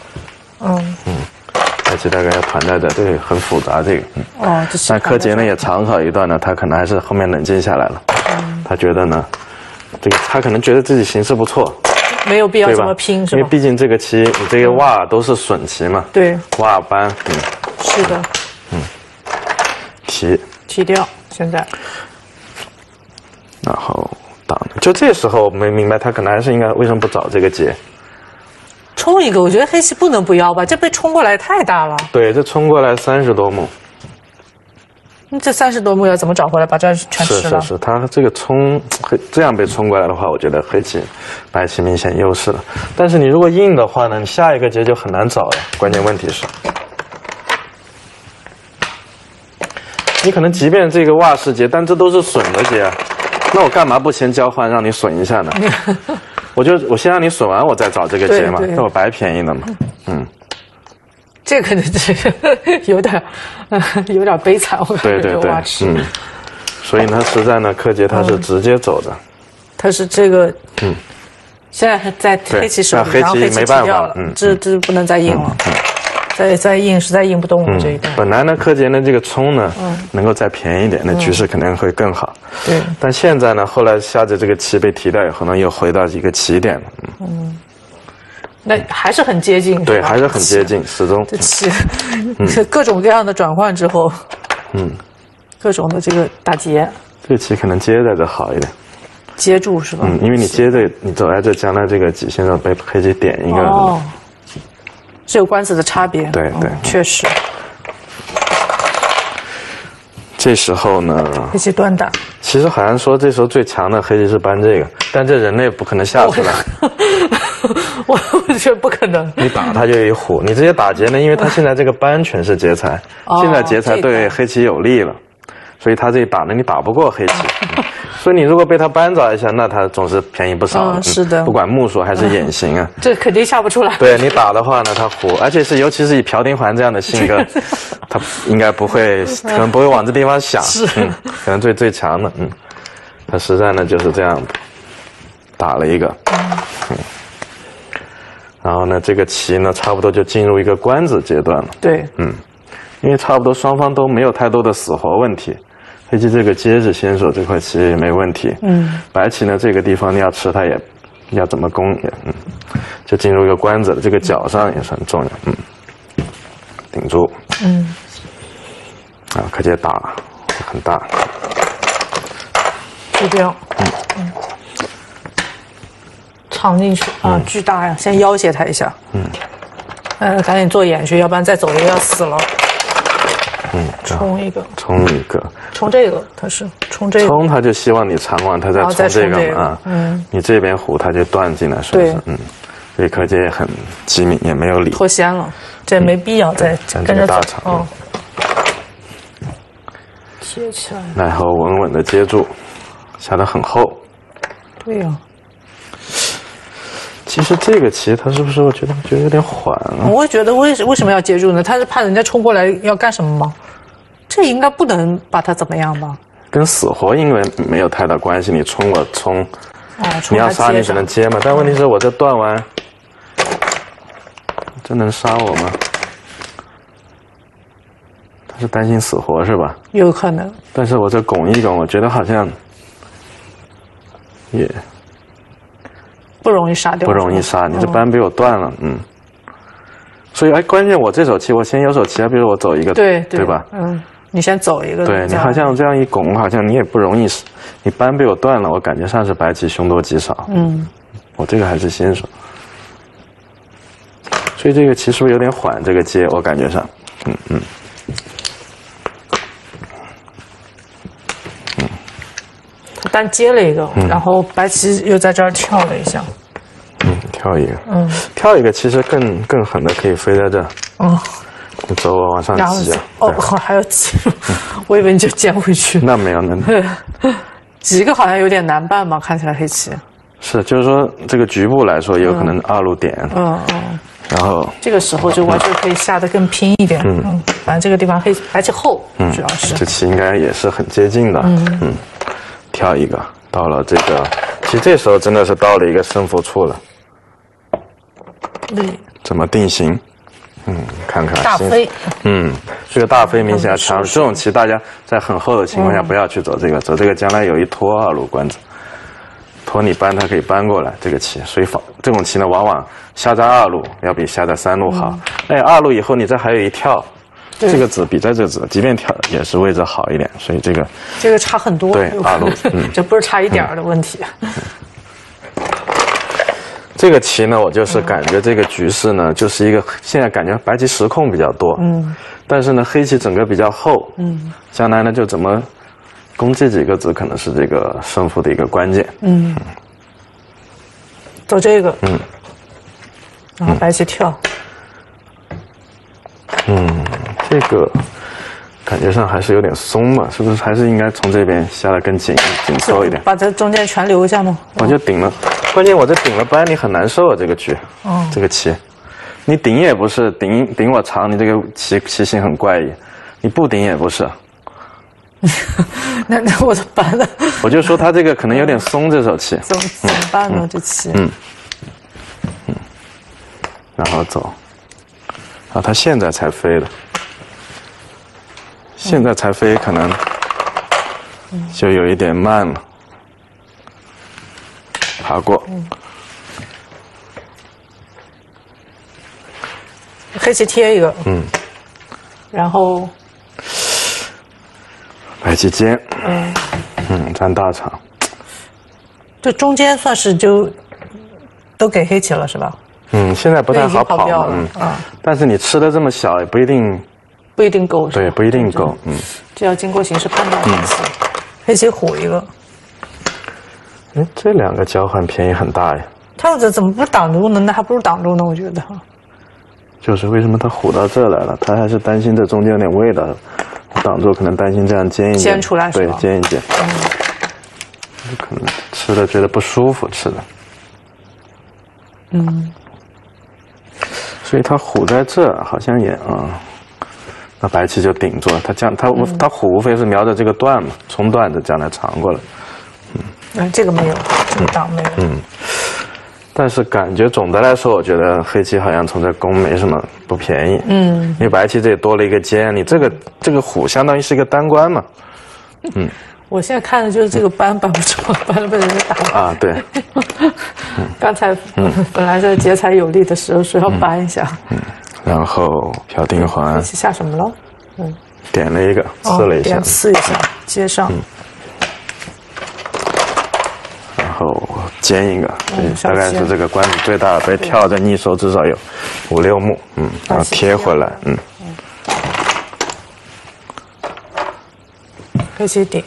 白棋大概要团在这，对，很复杂这个，但柯洁呢也长考一段呢，他可能还是后面冷静下来了，他觉得呢，这个他可能觉得自己形势不错， 没有必要这么拼，是吧？ 因为毕竟这个棋，你这个挖都是损棋嘛， 对， 挖搬， 是的，提掉，现在， 然后挡，就这时候没明白他可能还是应该为什么不找这个劫。 冲一个，我觉得黑棋不能不要吧，这被冲过来太大了。 对，这冲过来30多目， 这30多目要怎么找回来？把这全吃了。 是，他这个冲这样被冲过来的话，我觉得白棋明显优势了。但是你如果硬的话呢，你下一个劫就很难找了。关键问题是，你可能即便这个挖是劫，但这都是损的劫，那我干嘛不先交换让你损一下呢？我先让你损完，我再找这个劫嘛，那我白便宜了嘛。 这个有点悲惨，我感觉挖吃。 所以呢，实在呢，柯洁他是直接走的。 他是这个，现在还在黑棋手里，然后黑棋提掉了，这不能再硬了。再硬实在硬不动了这一段。 本来呢，柯洁呢这个冲呢，能够再便宜一点，那局势可能会更好。 对。 但现在呢，后来下着这个棋被提掉以后呢，又回到一个起点了。 那还是很接近。 对，还是很接近，始终。 这棋，各种各样的转换之后，各种的这个打劫。 这棋可能接在这好一点。 接住是吧？ 因为你接着你走在这，将来这个几线上被黑棋点一个。 哦，是有官子的差别。 对对， 确实。 这时候呢， 黑棋断打。 其实好像说这时候最强的黑棋是搬这个，但这人类不可能下出来。 我觉得不可能。 你打他就一虎，你直接打劫呢，因为他现在这个搬全是劫财，现在劫财对黑棋有利了，所以他这一打呢，你打不过黑棋。所以你如果被他扳着一下，那他总是便宜不少。 是的， 不管目数还是眼型啊， 这肯定下不出来。 对你打的话呢，他虎，而且是尤其是以朴廷桓这样的性格，他应该不会，可能不会往这地方想。 是， 可能最强的，他实战呢就是这样打了一个，然后呢，这个棋呢差不多就进入一个官子阶段了。 对， 因为差不多双方都没有太多的死活问题。黑棋这个接着先手这块棋也没问题，白棋呢这个地方你要吃它也要怎么攻也，就进入一个官子了，这个角上也是很重要，顶住，啊，可接打，很大， 就这样，藏进去啊，巨大呀，先要挟他一下，赶紧做眼去，要不然再走一个要死了。冲一个，冲这个，他是冲这个， 冲他就希望你长完，他再冲这个嘛，你这边虎他就断进来，是不是？所以柯洁也很机敏，也没有理， 脱先了，这没必要再跟着大场， 接起来， 然后稳稳的接住，下得很厚， 对呀。 其实这个棋他是不是我觉得有点缓了？ 我会觉得为什么要接住呢？他是怕人家冲过来要干什么吗？这应该不能把他怎么样吧？ 跟死活因为没有太大关系，你冲我冲，你要杀你只能接嘛。但问题是我这断完，这能杀我吗？他是担心死活是吧？ 有可能。 但是我这拱一拱，我觉得好像也。 不容易杀掉， 不容易杀，你这扳被我断了，所以关键我这手棋我先有手棋啊，比如我走一个，对吧？ 你先走一个， 对你好像这样一拱，好像你也不容易，你扳被我断了，我感觉上是白棋凶多吉少，我这个还是先手，所以这个棋是不是有点缓？这个接我感觉上， 单接了一个，然后白棋又在这儿跳了一下， 跳一个，跳一个其实更狠的可以飞在这，你走我往上挤啊， 还要挤，我以为你就捡回去， 那没有， 挤个好像有点难办嘛，看起来黑棋是，就是说这个局部来说有可能二路点，然后这个时候就完全可以下得更拼一点，反正这个地方白棋厚，主要是这棋应该也是很接近的，跳一个，到了这个，其实这时候真的是到了一个胜负处了。怎么定型？看看大飞。 这个大飞明显要强。这种棋大家在很厚的情况下不要去走这个，走这个将来有一拖二路官子，拖你搬它可以搬过来这个棋，所以这种棋呢往往下在二路要比下在三路好。二路以后你这还有一跳。这个子比在这子，即便跳也是位置好一点，所以这个差很多。 对，二路， 这不是差一点的问题。 这个棋呢，我就是感觉这个局势呢，就是一个现在感觉白棋实控比较多，但是呢黑棋整个比较厚，将来呢就怎么攻这几个子，可能是这个胜负的一个关键。 走这个，然后白棋跳。 这个感觉上还是有点松嘛，是不是还是应该从这边下得更紧凑一点？ 把这中间全留一下吗？ 我就顶了，关键我这顶了扳你很难受啊，这个局，这个棋，你顶也不是顶我长，你这个棋形很怪异，你不顶也不是。 那我就搬了。 我就说他这个可能有点松，这手棋。 怎么办呢？这棋。 然后走。啊，他现在才飞的，现在才飞可能就有一点慢了，爬过。 黑棋贴一个，然后白棋尖，占大场。 这中间算是就都给黑棋了是吧？ 现在不太好跑了，但是你吃的这么小也不一定够， 对，不一定够， 这要经过形势判断分析。黑棋虎一个， 这两个交换便宜很大呀。 他怎么不挡住呢？那还不如挡住呢，我觉得。 就是为什么他虎到这来了？他还是担心这中间有点味道，挡住可能担心这样煎一煎出来是吧？ 对，煎一煎，可能吃的觉得不舒服，吃的。所以他虎在这好像也那白棋就顶住了。他虎无非是瞄着这个段嘛，冲段子将来长过来。 这个没有，这个挡没有。 但是感觉总的来说，我觉得黑棋好像从这攻没什么不便宜。因为白棋这也多了一个尖，你这个虎相当于是一个单关嘛。 我现在看的就是这个扳不住，扳了被人家打了。 对。 刚才本来在劫财有利的时候说要扳一下。 然后飘定环。 黑棋下什么了？ 点了一个，刺了一下。 刺一下，接上。 然后尖一个，大概是这个关子最大的，被跳着逆手至少有5、6目，然后贴回来， 黑棋顶，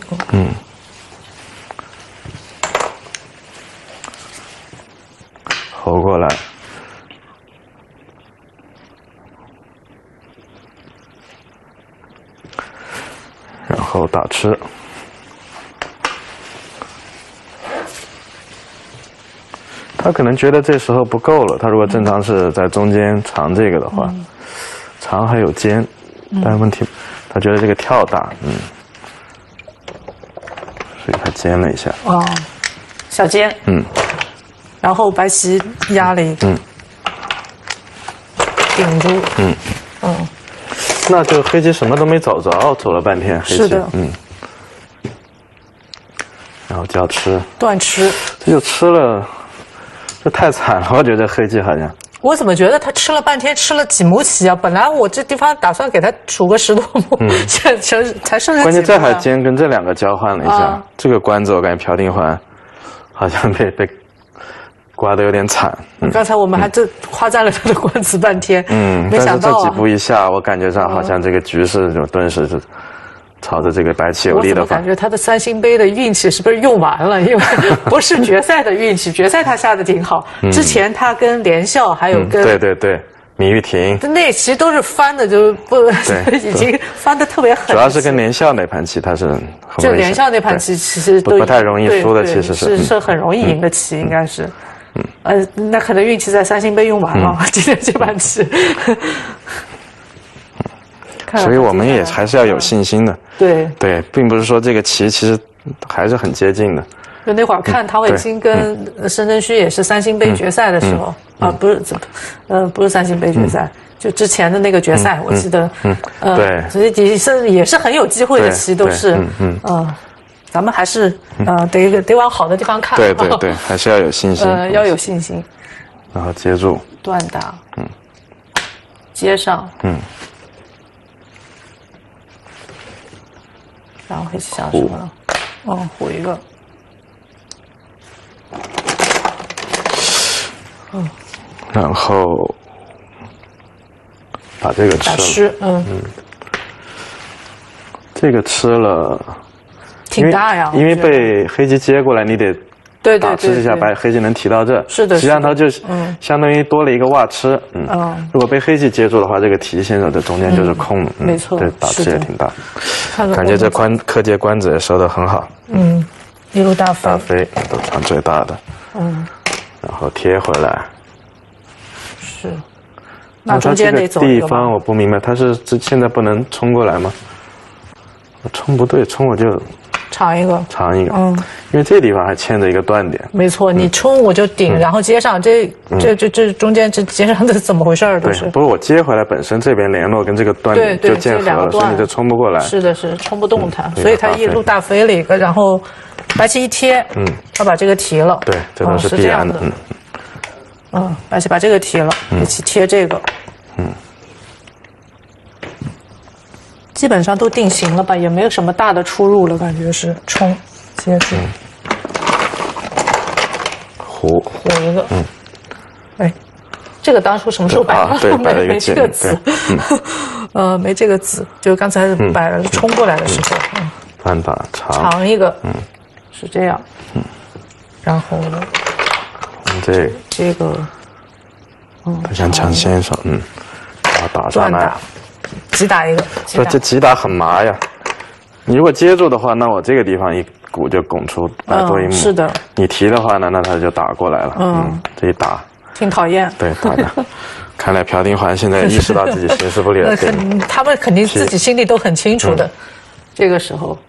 侯过来，然后打吃。他可能觉得这时候不够了，他如果正常是在中间长这个的话，长还有尖，但问题他觉得这个跳大，所以他尖了一下。 小尖。然后白棋压了一个，顶住。 那就黑棋什么都没找着，走了半天。黑棋是的。 然后就要吃。 断吃。 这就吃了。这太惨了，我觉得黑棋好像。 我怎么觉得他吃了半天，吃了几目棋啊？本来我这地方打算给他数个10多目，现在才剩下几目。 关键这还尖跟这两个交换了一下，这个关子我感觉朴定桓好像被刮得有点惨。 刚才我们还夸赞了他的关子半天，没想到但是这几步一下，我感觉上好像这个局势就顿时是朝着这个白棋有利的话， 我感觉他的3星杯的运气是不是用完了？因为不是决赛的运气，决赛他下的挺好。之前他跟连笑还有跟对米玉婷， 那棋都是翻的，就不已经翻的特别狠。 主要是跟连笑那盘棋，他是就连笑那盘棋其实都不太容易输的，其实是很容易赢的棋，应该是。那可能运气在3星杯用完了，今天这盘棋。 所以我们也还是要有信心的。 对， 并不是说这个棋其实还是很接近的。 就那会儿看唐伟清跟申真虚也是3星杯决赛的时候不是3星杯决赛，就之前的那个决赛，我记得对， 所以也是很有机会的棋，都是咱们还是得往好的地方看。 对，还是要有信心。 要有信心。 然后接住断打，接上，然后黑棋下什么了？虎一个， 然后把这个吃了。这个吃了， 挺大呀。 因为被黑棋接过来，你得打吃一下，把黑棋能提到这。 是的。 实际上它就相当于多了一个挖吃。如果被黑棋接住的话，这个提现在这中间就是空的。 没错。 对，打吃也挺大。感觉这柯洁关子也收得很好。 一路大飞。 大飞都传最大的。然后贴回来。 是。那中间得走地方我不明白，他是现在不能冲过来吗？我冲不对，冲我就长一个， 因为这地方还牵着一个断点。 没错，你冲我就顶，然后接上，这中间这接上这是怎么回事？都是。 不是我接回来本身这边联络跟这个断点就见合了，所以你就冲不过来。 是的，是冲不动它，所以它一路大飞了一个，然后白棋一贴，他把这个提了。 对，这都是必然的。 白棋把这个提了，黑棋贴这个。基本上都定型了吧，也没有什么大的出入了，感觉是冲接住。 虎一个，哎，这个当初什么时候摆的？ 对，摆了一个没这个子，没这个子，就刚才摆了冲过来的时候， 半把长一个，是这样，然后呢，这个， 他想抢先手，把它打上来， 击打一个， 这击打很麻呀。你如果接住的话，那我这个地方一鼓就拱出来多一目。 是的。 你提的话呢，那他就打过来了。这一打， 挺讨厌。 对，打的。看来朴丁桓现在意识到自己形势不利了。 他们肯定自己心里都很清楚的。这个时候，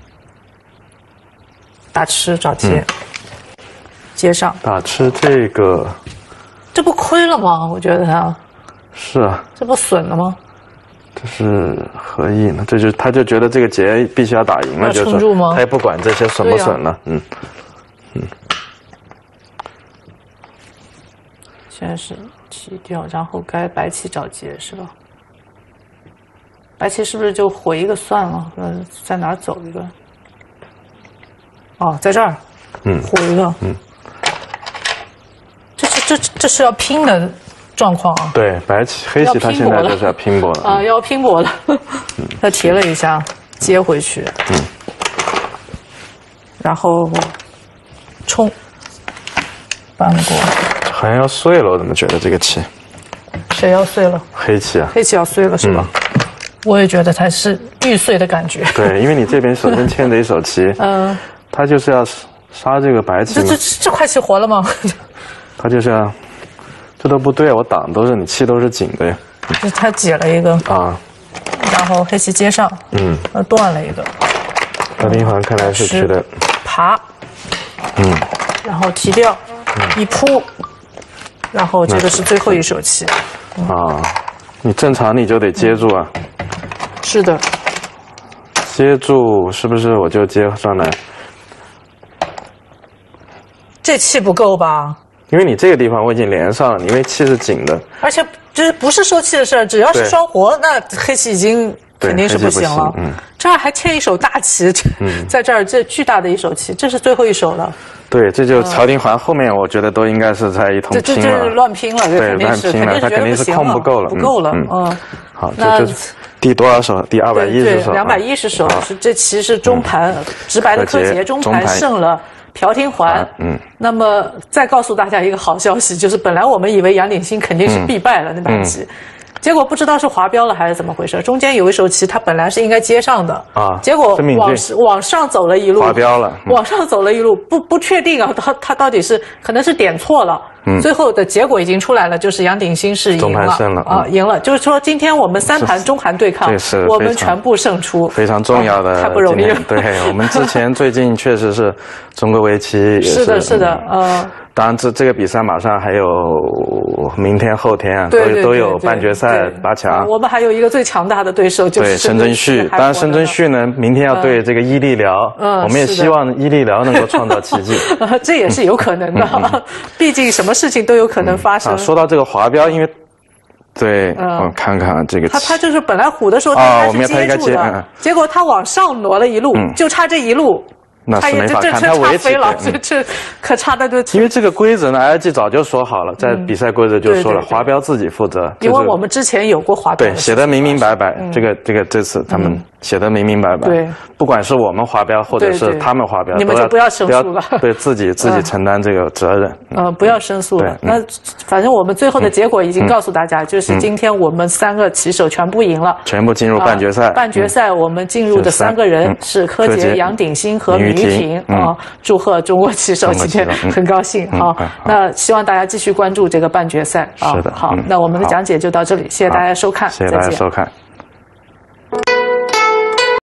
打吃找接，接上。打吃这个， 这不亏了吗？我觉得他。 是啊。 这不损了吗？ 这是何意呢？他就觉得这个劫必须要打赢了，就是他也不管这些损不损了。 现在是提掉，然后该白棋找劫是吧？白棋是不是就回一个算了？在哪儿走一个？哦，在这儿。回一个。这是要拼的。状况啊， 对，黑棋他现在就是要拼搏了啊，要拼搏了。他提了一下，接回去，然后冲，翻过， 好像要碎了，我怎么觉得这个棋？ 谁要碎了？ 黑棋啊， 黑棋要碎了是吧？我也觉得它是欲碎的感觉。 对，因为你这边手先欠着一手棋，他就是要杀这个白棋。 这块棋活了吗？ 他就是要。这都不对，我挡都是你气都是紧的呀。 他解了一个啊，然后黑棋接上，断了一个。 朴丁桓看来是觉得爬，然后提掉，一扑，然后这个是最后一手棋。 你正常你就得接住啊。 是的。 接住是不是我就接上来？ 这气不够吧？ 因为你这个地方我已经连上了，因为气是紧的， 而且就是不是收气的事儿，只要是双活，那黑棋已经肯定是不行了。这儿还欠一手大棋，在这儿这巨大的一手棋，这是最后一手了。对，这就朴丁桓后面我觉得都应该是在一通拼了，这乱拼了，对，乱拼了，他肯定是控不够了，不够了，好，这第多少手？第210手。对，210手是这棋是中盘直白的柯洁，中盘胜了。朴丁桓，那么再告诉大家一个好消息，就是本来我们以为杨鼎新肯定是必败了那盘棋，结果不知道是滑标了还是怎么回事，中间有一手棋他本来是应该接上的结果往上走了一路，滑标了，往上走了一路，不确定啊，他到底是可能是点错了。最后的结果已经出来了，就是杨鼎新是赢了赢了。就是说，今天我们3盘中韩对抗，我们全部胜出，非常重要的，太不容易了。对我们之前最近确实是中国围棋也是的，是的，当然这个比赛马上还有明天后天啊，都有半决赛8强。我们还有一个最强大的对手就是申真谞，当然申真谞呢，明天要对这个伊利辽，我们也希望伊利辽能够创造奇迹，这也是有可能的，毕竟什么事情都有可能发生。说到这个滑标，因为对，我看看这个，他就是本来虎的时候他是接住的，结果他往上挪了一路，就差这一路。那是没法看，他围棋了，这可差的对。因为这个规则呢 ，LG 早就说好了，在比赛规则就说了，滑标自己负责。因为我们之前有过滑标，对，写得明明白白。这次他们写得明明白白。对，不管是我们滑标，或者是他们滑标，你们就不要申诉了，对自己承担这个责任。不要申诉了。那反正我们最后的结果已经告诉大家，就是今天我们3个棋手全部赢了，全部进入半决赛。半决赛我们进入的3个人是柯洁、杨鼎新和于婷啊！祝贺中国棋手，今天很高兴好，那希望大家继续关注这个半决赛啊！好，那我们的讲解就到这里，谢谢大家收看，谢谢大家收看。